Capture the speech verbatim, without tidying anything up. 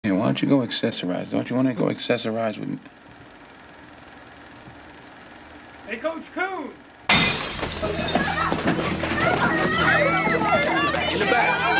Hey, why don't you go accessorize? Don't you want to go accessorize with me? Hey, Coach Coon! In the back.